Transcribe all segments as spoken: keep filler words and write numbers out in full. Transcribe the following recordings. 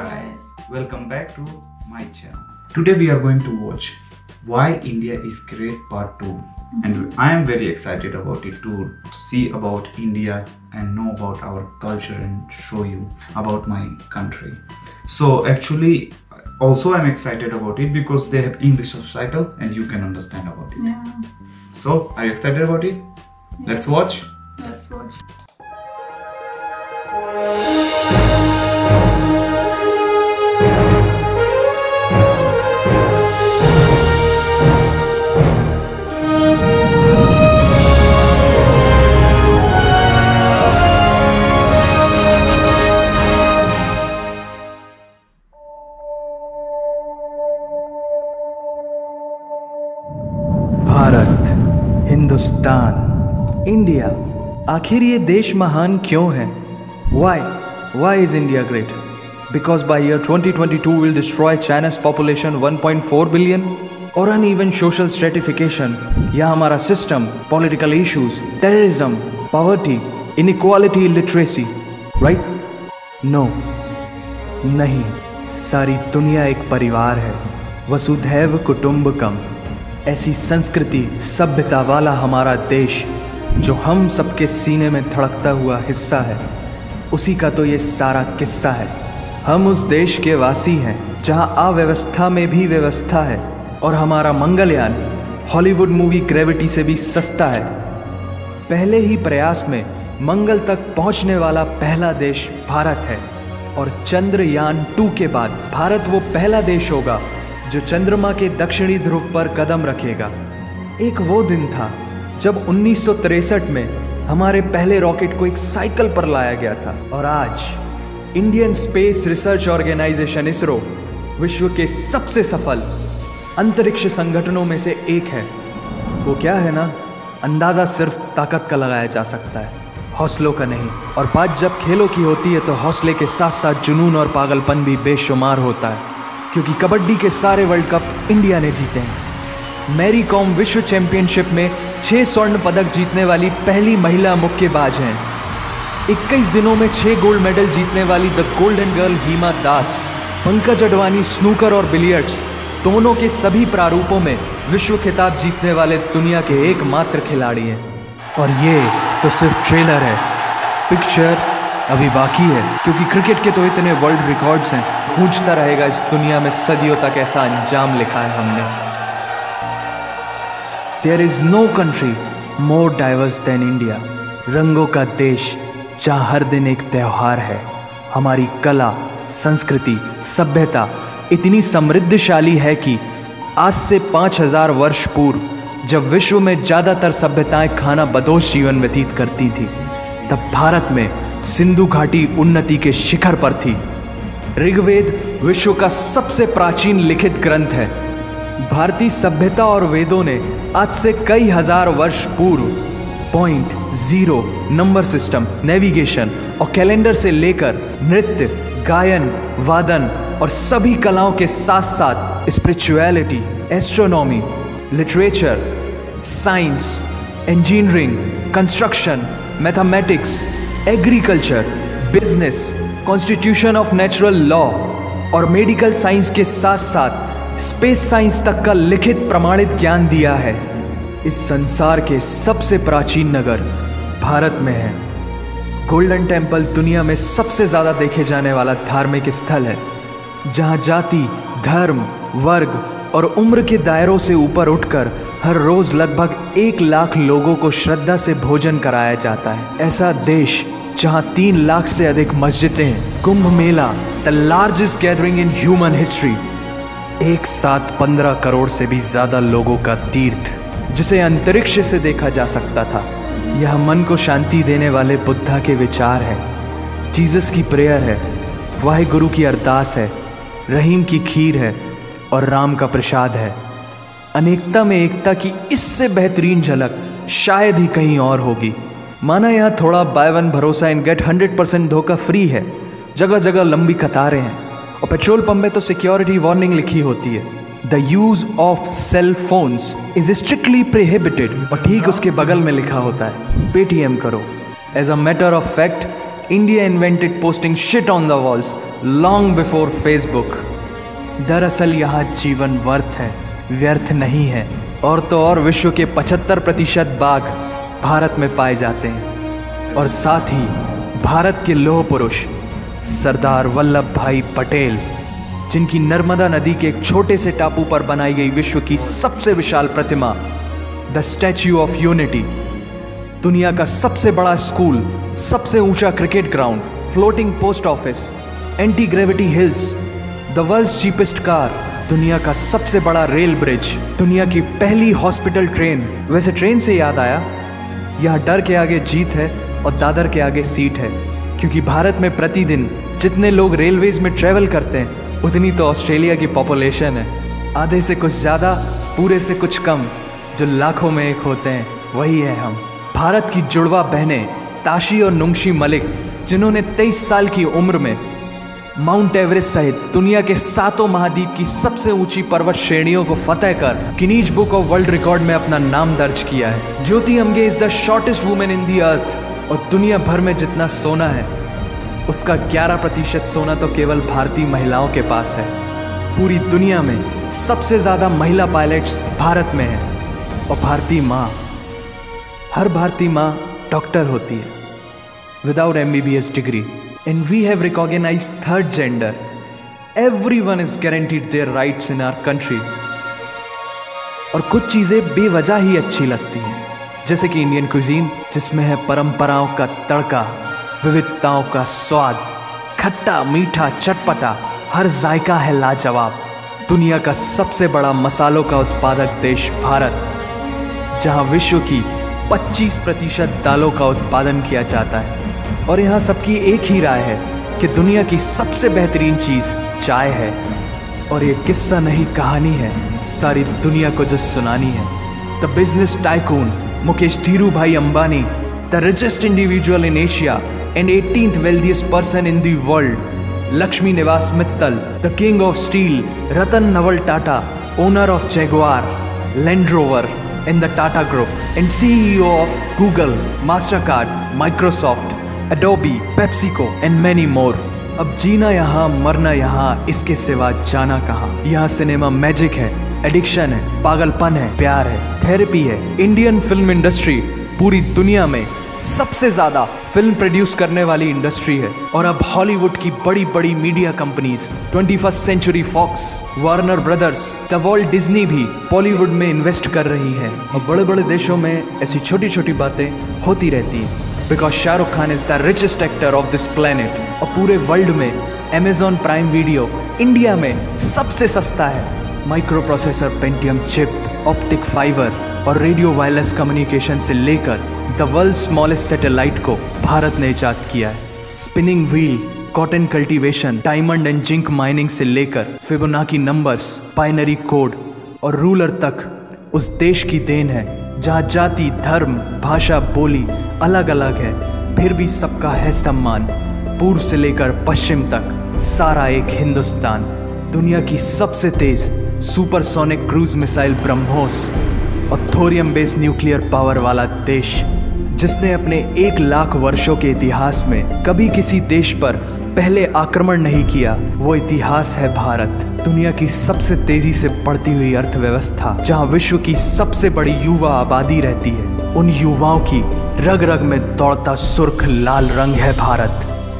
guys, welcome back to my channel. Today we are going to watch Why India is Great Part two, and I am very excited about it to see about India and know about our culture and show you about my country. So actually also I'm excited about it because they have English subtitle and you can understand about it. Yeah. So are you excited about it? Yes. Let's watch. Let's watch. Bharat, Hindustan, India, आखिर ये देश महान क्यों है? Why? Why is India great? Because by year twenty twenty-two we'll destroy China's population one point four billion? और uneven social stratification या हमारा system, political issues, terrorism, poverty, inequality, illiteracy, right? No, नहीं, सारी दुनिया एक परिवार है, वसुधैव कुटुंबकम। ऐसी संस्कृति सभ्यता वाला हमारा देश जो हम सबके सीने में धड़कता हुआ हिस्सा है, उसी का तो ये सारा किस्सा है। हम उस देश के वासी हैं जहां अव्यवस्था में भी व्यवस्था है और हमारा मंगलयान हॉलीवुड मूवी ग्रेविटी से भी सस्ता है। पहले ही प्रयास में मंगल तक पहुंचने वाला पहला देश भारत है और चंद्रयान टू के बाद भारत वो पहला देश होगा जो चंद्रमा के दक्षिणी ध्रुव पर कदम रखेगा। एक वो दिन था जब उन्नीस सौ तिरसठ में हमारे पहले रॉकेट को एक साइकिल पर लाया गया था और आज Indian Space Research Organisation ISRO विश्व के सबसे सफल अंतरिक्ष संगठनों में से एक है। वो क्या है ना, अंदाज़ा सिर्फ ताकत का लगाया जा सकता है, हौसलों का नहीं। और बात जब खेलों की होती है तो हौसले के साथ साथ जुनून और पागलपन भी बेशुमार होता है, क्योंकि कबड्डी के सारे वर्ल्ड कप इंडिया ने जीते हैं। मैरी कॉम विश्व चैंपियनशिप में छः स्वर्ण पदक जीतने वाली पहली महिला मुक्केबाज हैं। इक्कीस दिनों में छः गोल्ड मेडल जीतने वाली the golden girl Hima Das. Pankaj Advani snooker और बिलियर्ड्स दोनों के सभी प्रारूपों में विश्व खिताब जीतने वाले दुनिया के एकमात्र खिलाड़ी हैं। और ये तो सिर्फ ट्रेलर है, पिक्चर अभी बाकी है, क्योंकि क्रिकेट के तो इतने वर्ल्ड रिकॉर्ड्स हैं, गूंजता रहेगा इस दुनिया में सदियों तक ऐसा अंजाम लिखा है हमने। There is no country more diverse than India। रंगों का देश जहाँ हर दिन एक त्यौहार है। हमारी कला, संस्कृति, सभ्यता इतनी समृद्धशाली है कि आज से पाँच हजार वर्ष पूर्व जब विश्व में ज़्यादातर सभ्यताएं खाना बदोश जीवन व्यतीत करती थी, तब भारत में सिंधु घाटी उन्नति के शिखर पर थी। ऋग्वेद विश्व का सबसे प्राचीन लिखित ग्रंथ है। भारतीय सभ्यता और वेदों ने आज से कई हजार वर्ष पूर्व point, zero, number system, navigation और कैलेंडर से लेकर नृत्य, गायन, वादन और सभी कलाओं के साथ साथ spirituality, astronomy, literature, science, engineering, construction, mathematics, agriculture, business, constitution of natural law और मेडिकल साइंस के साथ साथ स्पेस साइंस तक का लिखित प्रमाणित ज्ञान दिया है। इस संसार के सबसे प्राचीन नगर भारत में है। गोल्डन टेम्पल दुनिया में सबसे ज़्यादा देखे जाने वाला धार्मिक स्थल है, जहाँ जाति, धर्म, वर्ग और उम्र के दायरों से ऊपर उठकर हर रोज़ लगभग एक लाख लोगों को श्रद्धा से भोजन कराया जाता है। ऐसा देश जहाँ तीन लाख से अधिक मस्जिदें हैं। Kumbh Mela, the largest gathering in human history, एक साथ पंद्रह करोड़ से भी ज़्यादा लोगों का तीर्थ, जिसे अंतरिक्ष से देखा जा सकता था। यह मन को शांति देने वाले बुद्धा के विचार है, जीसस की प्रेयर है, वाहिगुरु की अरदास है, रहीम की खीर है और राम का प्रसाद है। अनेकता में एकता की इससे बेहतरीन झलक शायद ही कहीं और होगी। माना यहाँ थोड़ा बाय वन भरोसा इन गेट हंड्रेड परसेंट धोखा फ्री है, जगह जगह लंबी कतारें हैं और पेट्रोल पंप में तो सिक्योरिटी वार्निंग लिखी होती है, the use of cell phones is strictly prohibited, और ठीक उसके बगल में लिखा होता है पेटीएम करो। As a matter of fact India invented posting shit on the walls long before Facebook. दरअसल यहाँ जीवन वर्थ है, व्यर्थ नहीं है। और तो और विश्व के पचहत्तर प्रतिशत बाघ भारत में पाए जाते हैं। और साथ ही भारत के लौह पुरुष सरदार वल्लभ भाई पटेल, जिनकी नर्मदा नदी के एक छोटे से टापू पर बनाई गई विश्व की सबसे विशाल प्रतिमा द स्टैच्यू ऑफ यूनिटी, दुनिया का सबसे बड़ा स्कूल, सबसे ऊंचा cricket ground, floating post office, anti gravity hills, the world's cheapest car, दुनिया का सबसे बड़ा रेल ब्रिज, दुनिया की पहली हॉस्पिटल ट्रेन। वैसे ट्रेन से याद आया, यहाँ डर के आगे जीत है और दादर के आगे सीट है, क्योंकि भारत में प्रतिदिन जितने लोग रेलवेज में ट्रेवल करते हैं उतनी तो ऑस्ट्रेलिया की पॉपुलेशन है। आधे से कुछ ज़्यादा, पूरे से कुछ कम, जो लाखों में एक होते हैं वही है हम। भारत की जुड़वा बहनें ताशी और नुंगशी मलिक, जिन्होंने तेईस साल की उम्र में माउंट एवरेस्ट सहित दुनिया के सातों महाद्वीप की सबसे ऊंची पर्वत श्रेणियों को फतेह कर Guinness Book of World Record में अपना नाम दर्ज किया है। Jyoti Amge is the shortest women in the earth. और दुनिया भर में जितना सोना है उसका ग्यारह प्रतिशत सोना तो केवल भारतीय महिलाओं के पास है। पूरी दुनिया में सबसे ज़्यादा महिला पायलट्स भारत में हैं। और भारतीय माँ, हर भारतीय माँ डॉक्टर होती है without M B B S degree. And we have recognised third gender. Everyone is guaranteed their rights in our country. और कुछ चीज़ें बेवजह ही अच्छी लगती हैं, जैसे कि इंडियन क्विजीन, जिसमें है परंपराओं का तड़का, विविधताओं का स्वाद, खट्टा मीठा चटपटा, हर जायका है लाजवाब। दुनिया का सबसे बड़ा मसालों का उत्पादक देश भारत, जहां विश्व की पच्चीस प्रतिशत दालों का उत्पादन किया जाता है। और यहाँ सबकी एक ही राय है कि दुनिया की सबसे बेहतरीन चीज़ चाय है। और ये किस्सा नहीं, कहानी है सारी दुनिया को जो सुनानी है। The business tycoon Mukesh Dhirubhai Ambani, the richest individual in Asia and eighteenth wealthiest person in the world, Lakshmi Niwas Mittal, the king of steel Ratan Naval Tata, owner of Jaguar, Land Rover in the Tata Group, and C E O of Google, Mastercard, Microsoft, Adobe, PepsiCo and many more. अब जीना यहाँ, मरना यहाँ, इसके सिवा जाना कहाँ। यहाँ cinema magic है, एडिक्शन है, पागलपन है, प्यार है, थेरेपी है। इंडियन फिल्म इंडस्ट्री पूरी दुनिया में सबसे ज्यादा फिल्म प्रोड्यूस करने वाली इंडस्ट्री है। और अब हॉलीवुड की बड़ी बड़ी media companies, twenty first century Fox, Warner Brothers, the Walt Disney भी बॉलीवुड में इन्वेस्ट कर रही है। और बड़े बड़े देशों में ऐसी छोटी छोटी बातें होती रहती हैं, because Shahrukh Khan is the richest actor of this planet. और पूरे वर्ल्ड में अमेजॉन प्राइम वीडियो इंडिया में सबसे सस्ता है। Micro processor Pentium chip, optic fibre और रेडियो वायरलेस कम्युनिकेशन से लेकर द वर्ल्ड स्मॉलेस्ट सैटेलाइट को भारत ने इजाद किया है। Spinning wheel, cotton cultivation, diamond and zinc mining से लेकर फिबोनाची नंबर्स, बाइनरी कोड और रूलर तक उस देश की देन है, जहाँ जाति, धर्म, भाषा, बोली अलग अलग है, फिर भी सबका है सम्मान। पूर्व से लेकर पश्चिम तक सारा एक हिंदुस्तान। दुनिया की सबसे तेज सुपरसोनिक क्रूज मिसाइल ब्रह्मोस और थोरियम बेस्ड न्यूक्लियर पावर वाला देश, जिसने अपने एक लाख वर्षों के इतिहास में कभी किसी देश पर पहले आक्रमण नहीं किया, वो इतिहास है भारत। दुनिया की सबसे तेजी से बढ़ती हुई अर्थव्यवस्था, जहां विश्व की सबसे बड़ी युवा आबादी रहती है, उन युवाओं की रग रग में दौड़ता सुर्ख लाल रंग है भारत।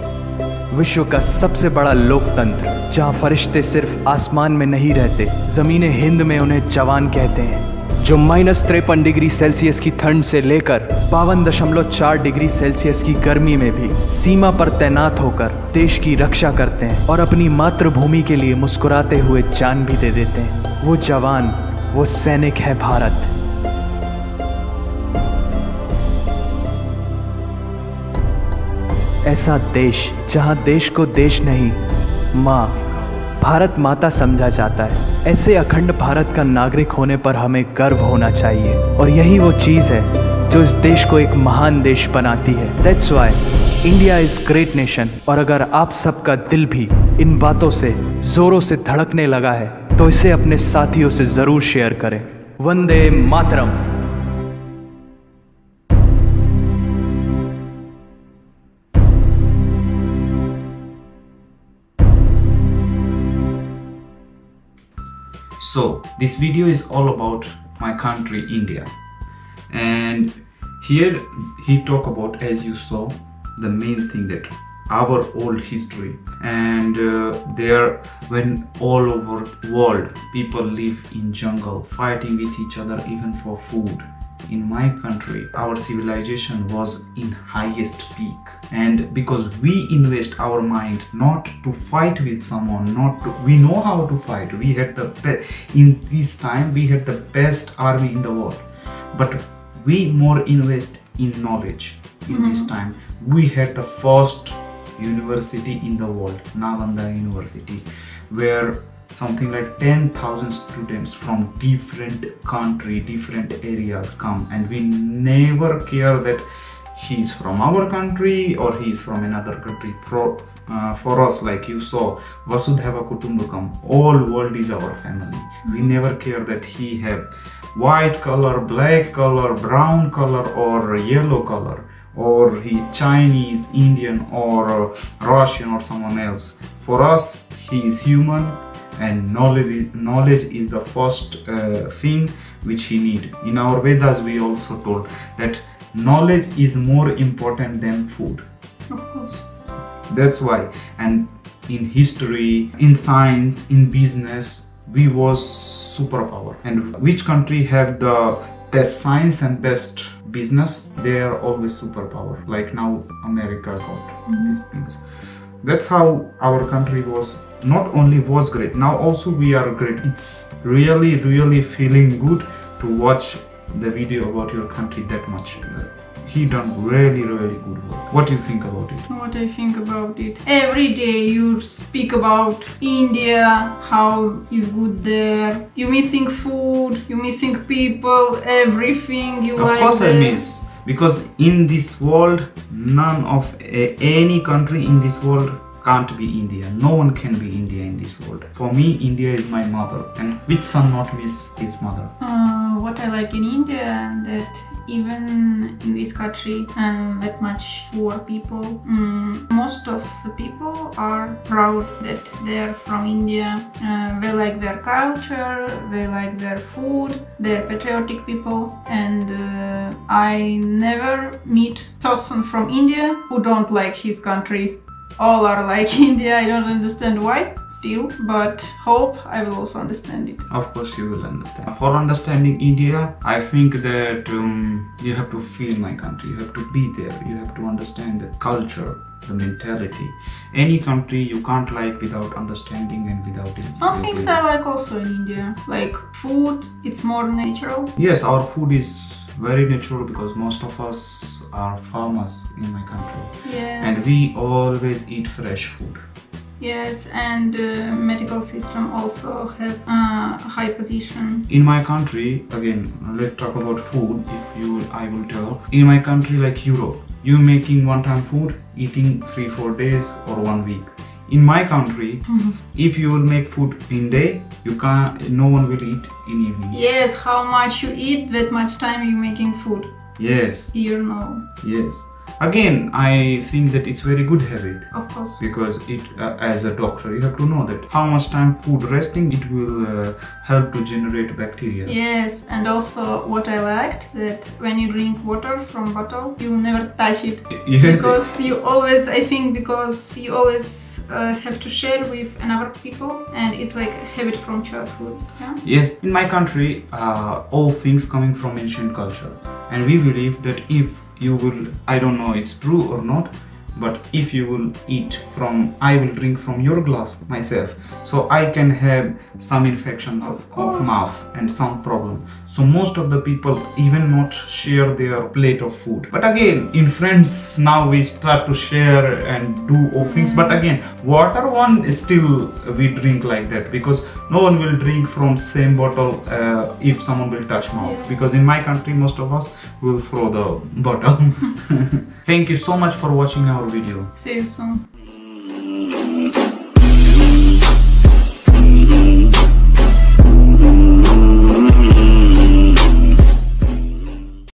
विश्व का सबसे बड़ा लोकतंत्र, जहां फरिश्ते सिर्फ आसमान में नहीं रहते, जमीन हिंद में उन्हें जवान कहते हैं, जो माइनस तिरपन डिग्री सेल्सियस की ठंड से लेकर बावन दशमलव चार डिग्री सेल्सियस की गर्मी में भी सीमा पर तैनात होकर देश की रक्षा करते हैं और अपनी मातृभूमि के लिए मुस्कुराते हुए जान भी दे देते हैं। वो जवान, वो सैनिक है भारत। ऐसा देश जहां देश को देश नहीं, माँ, भारत माता समझा जाता है। ऐसे अखंड भारत का नागरिक होने पर हमें गर्व होना चाहिए। और यही वो चीज़ है जो इस देश को एक महान देश बनाती है। That's why India is great nation. और अगर आप सबका दिल भी इन बातों से जोरों से धड़कने लगा है तो इसे अपने साथियों से ज़रूर शेयर करें। Vande Mataram. So this video is all about my country, India, and here he talk about, as you saw, the main thing, that our old history, and uh, there when all over world people live in jungle fighting with each other even for food. In my country our civilization was in highest peak, and because we invest our mind not to fight with someone, not to, we know how to fight, we had the best in this time, we had the best army in the world, but we more invest in knowledge. In mm-hmm. this time we had the first university in the world, Nalanda University, where something like ten thousand students from different country, different areas come, and we never care that he's from our country or he's from another country. For, uh, for us, like you saw, Vasudhaiva Kutumbakam, all world is our family. Mm-hmm. We never care that he have white color, black color, brown color or yellow color, or he Chinese, Indian or Russian or someone else. For us, he is human, and knowledge, knowledge is the first uh, thing which he need. In our Vedas we also told that knowledge is more important than food. Of course. That's why. And in history, in science, in business, we was superpower. And which country have the best science and best business, they are always superpower. Like now America got mm-hmm. these things. That's how our country was, not only was great, now also we are great. It's really really feeling good to watch the video about your country that much. He done really really good work. What do you think about it? What I think about it? Every day you speak about India, how is good there. You missing food, you missing people, everything you of like. Of course there. I miss, because in this world, none of a, any country in this world can't be India. No one can be India in this world. For me, India is my mother, and which son not miss his mother? Uh, what I like in India, that even in this country um, that much poor people, um, most of the people are proud that they're from India. Uh, they like their culture, they like their food, they're patriotic people, and uh, I never meet person from India who don't like his country. All are like India. I don't understand why still, but hope I will also understand it. Of course you will understand. For understanding India, I think that um, you have to feel my country, you have to be there, you have to understand the culture, the mentality. Any country you can't like without understanding and without it. Some things I like also in India, like food, it's more natural. Yes, our food is very natural because most of us are farmers in my country. Yes. And we always eat fresh food. Yes, and uh, medical system also have a uh, high position. In my country, again, let's talk about food. If you, I will tell. In my country, like Europe, you making one-time food, eating three, four days or one week. In my country, mm-hmm. if you will make food in day, you can't. No one will eat in evening. Yes, how much you eat, that much time you making food. Yes. Here no. Yes. Again, I think that it's very good habit. Of course. Because it, uh, as a doctor, you have to know that how much time food resting, it will uh, help to generate bacteria. Yes, and also what I liked, that when you drink water from bottle, you never touch it. Yes. Because you always, I think, because you always uh, have to share with another people, and it's like a habit from childhood. Yeah? Yes, in my country, uh, all things coming from ancient culture, and we believe that if you will, I don't know it's true or not, but if you will eat from, I will drink from your glass myself, so I can have some infection of, of mouth and some problem. So most of the people even not share their plate of food. But again, in friends now we start to share and do all things. But again, water one is still we drink like that, because no one will drink from same bottle uh, if someone will touch mouth. Yeah. Because in my country, most of us will throw the bottle. Thank you so much for watching our video. See you soon.